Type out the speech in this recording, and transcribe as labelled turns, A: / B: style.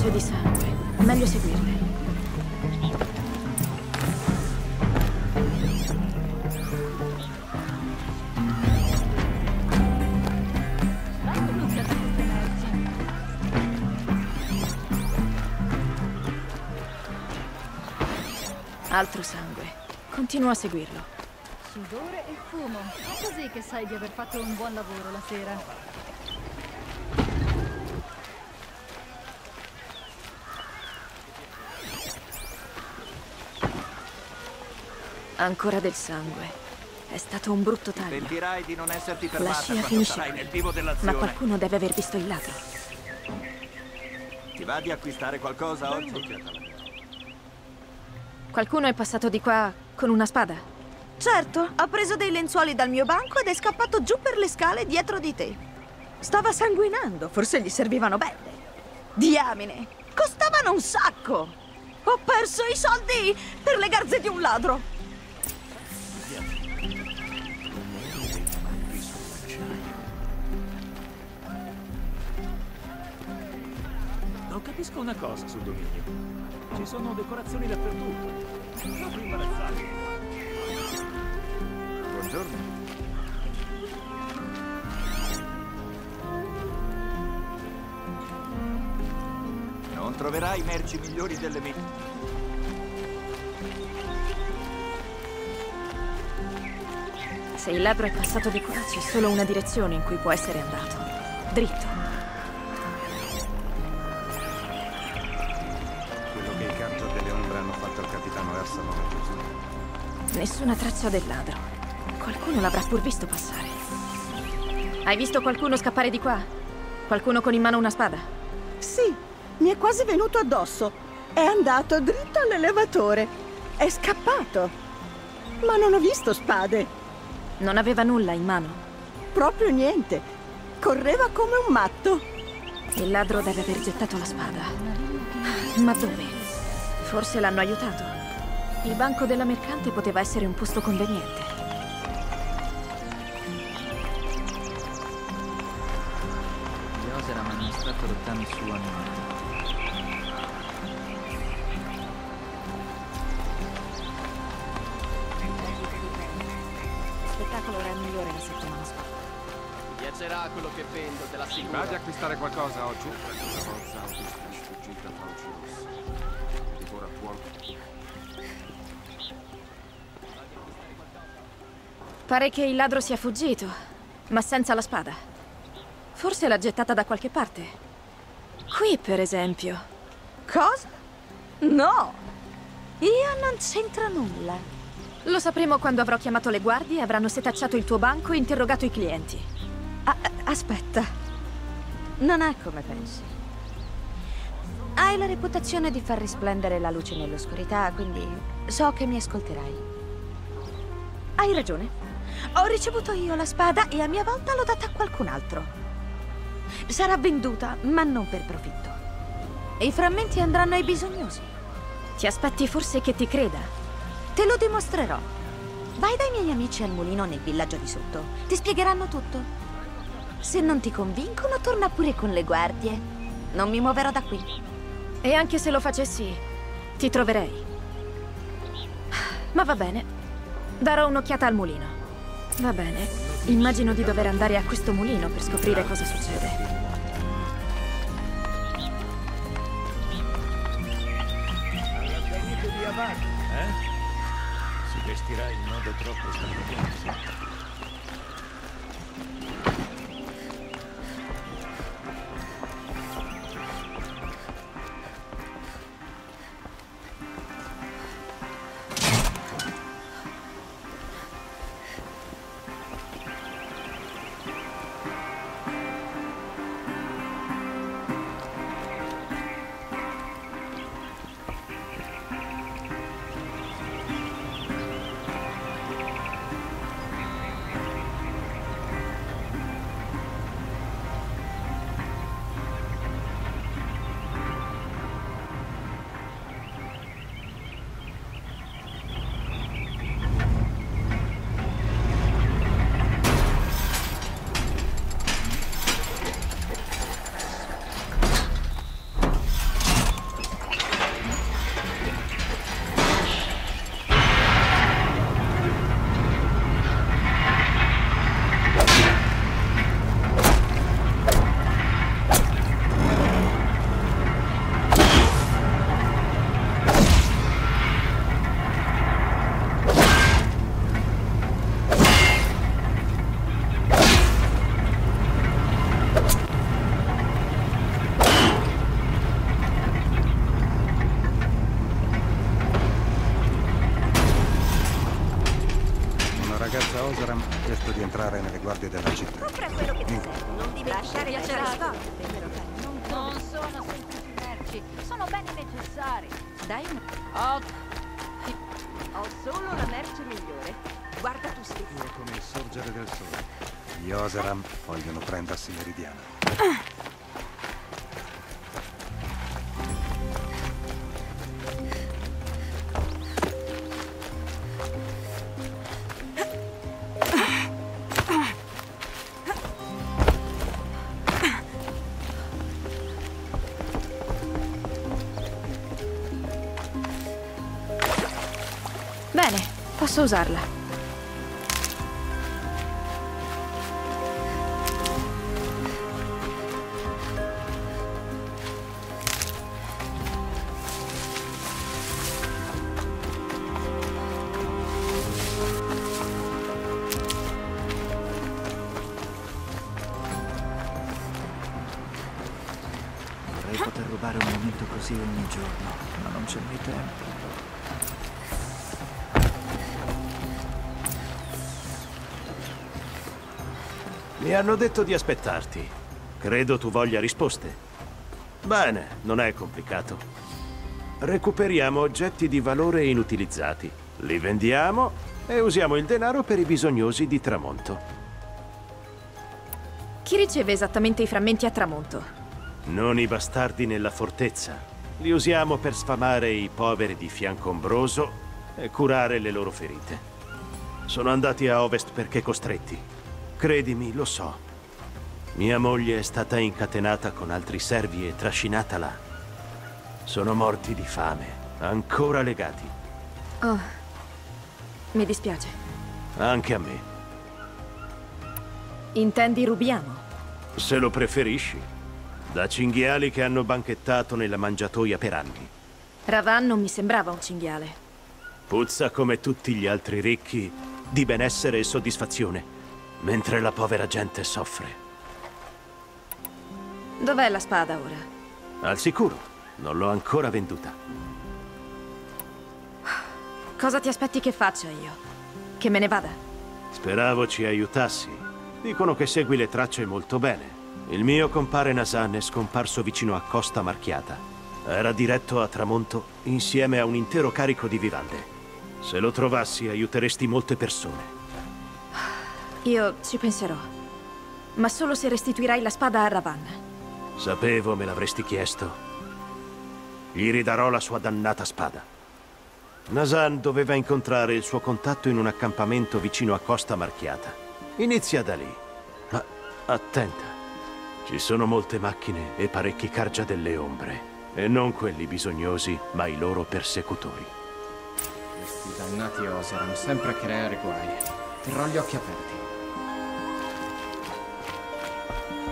A: tracce di sangue. Meglio seguirle. Altro sangue. Continuo a seguirlo.
B: Sudore e fumo. È così che sai di aver fatto un buon lavoro la sera.
A: Ancora del sangue. È stato un brutto taglio.
C: Pentirai di non esserti
A: La
C: fermata
A: scia
C: quando
A: finisce
C: sarai
A: qui.
C: nel vivo dell'azione.
A: Ma qualcuno deve aver visto il ladro.
C: Ti va di acquistare qualcosa oggi?
A: Qualcuno è passato di qua con una spada?
D: Certo, ha preso dei lenzuoli dal mio banco ed è scappato giù per le scale dietro di te. Stava sanguinando, forse gli servivano belle. Diamine, costavano un sacco! Ho perso i soldi per le garze di un ladro!
E: Non capisco una cosa sul dominio. Ci sono decorazioni dappertutto. Proprio imbarazzante.
C: Buongiorno. Non troverai merci migliori delle mie.
A: Se il ladro è passato di qua, c'è solo una direzione in cui può essere andato. Dritto.
F: Quello che i Cargio delle Ombre hanno fatto al capitano Ersa non è giusto.
A: Nessuna traccia del ladro. Qualcuno l'avrà pur visto passare. Hai visto qualcuno scappare di qua? Qualcuno con in mano una spada?
G: Sì, mi è quasi venuto addosso. È andato dritto all'elevatore. È scappato. Ma non ho visto spade.
A: Non aveva nulla in mano.
G: Proprio niente. Correva come un matto.
A: Il ladro deve aver gettato la spada. Ma dove? Forse l'hanno aiutato. Il banco della mercante poteva essere un posto conveniente.
H: Dios era amministrato rottami su a noi.
A: Lo spettacolo era il migliore la settimana scorsa.
I: Ti piacerà quello che vendo, te l'assicuro.
F: Va di acquistare qualcosa oggi? La forza autista è sfuggita tra uccidos. Divora fuoco.
A: Pare che il ladro sia fuggito, ma senza la spada. Forse l'ha gettata da qualche parte. Qui, per esempio.
D: Cosa? No! Io non c'entro nulla.
A: Lo sapremo quando avrò chiamato le guardie, avranno setacciato il tuo banco e interrogato i clienti.
D: Aspetta. Non è come pensi. Hai la reputazione di far risplendere la luce nell'oscurità, quindi so che mi ascolterai. Hai ragione. Ho ricevuto io la spada e a mia volta l'ho data a qualcun altro. Sarà venduta, ma non per profitto. E i frammenti andranno ai bisognosi.
A: Ti aspetti forse che ti creda?
D: Te lo dimostrerò. Vai dai miei amici al mulino nel villaggio di sotto. Ti spiegheranno tutto. Se non ti convincono, torna pure con le guardie. Non mi muoverò da qui.
A: E anche se lo facessi, ti troverei. Ma va bene. Darò un'occhiata al mulino. Va bene. Immagino di dover andare a questo mulino per scoprire cosa succede.
E: Si vestirà in modo troppo statunitense.
F: di entrare nelle guardie della città.
D: Compra quello che ti serve. Non dimenticare di
B: piacerà.
D: Non sono semplici merci, sono beni necessari. Dai una... Ho solo la merce migliore. Guarda tu stesso.
F: È come il sorgere del sole. Gli Oseram vogliono prendersi Meridiana.
A: Bene, posso usarla.
H: Vorrei poter rubare un momento così ogni giorno, ma non c'è mai tempo.
J: Mi hanno detto di aspettarti. Credo tu voglia risposte. Bene, non è complicato. Recuperiamo oggetti di valore inutilizzati, li vendiamo e usiamo il denaro per i bisognosi di Tramonto.
A: Chi riceve esattamente i frammenti a Tramonto?
J: Non i bastardi nella fortezza. Li usiamo per sfamare i poveri di Fiancombroso e curare le loro ferite. Sono andati a ovest perché costretti. Credimi, lo so. Mia moglie è stata incatenata con altri servi e trascinata là. Sono morti di fame, ancora legati.
A: Oh, mi dispiace.
J: Anche a me.
A: Intendi rubiamo?
J: Se lo preferisci. Da cinghiali che hanno banchettato nella mangiatoia per anni.
A: Ravan non mi sembrava un cinghiale.
J: Puzza come tutti gli altri ricchi di benessere e soddisfazione, mentre la povera gente soffre.
A: Dov'è la spada ora?
J: Al sicuro, non l'ho ancora venduta.
A: Cosa ti aspetti che faccia io? Che me ne vada?
J: Speravo ci aiutassi. Dicono che segui le tracce molto bene. Il mio compare Nazan è scomparso vicino a Costa Marchiata. Era diretto a Tramonto insieme a un intero carico di vivande. Se lo trovassi aiuteresti molte persone.
A: Io ci penserò. Ma solo se restituirai la spada a Ravan.
J: Sapevo me l'avresti chiesto. Gli ridarò la sua dannata spada. Nazan doveva incontrare il suo contatto in un accampamento vicino a Costa Marchiata. Inizia da lì. Ma attenta. Ci sono molte macchine e parecchi Cargia delle Ombre. E non quelli bisognosi, ma i loro persecutori.
K: Questi dannati Oseram sempre a creare guai. Terrò gli occhi aperti.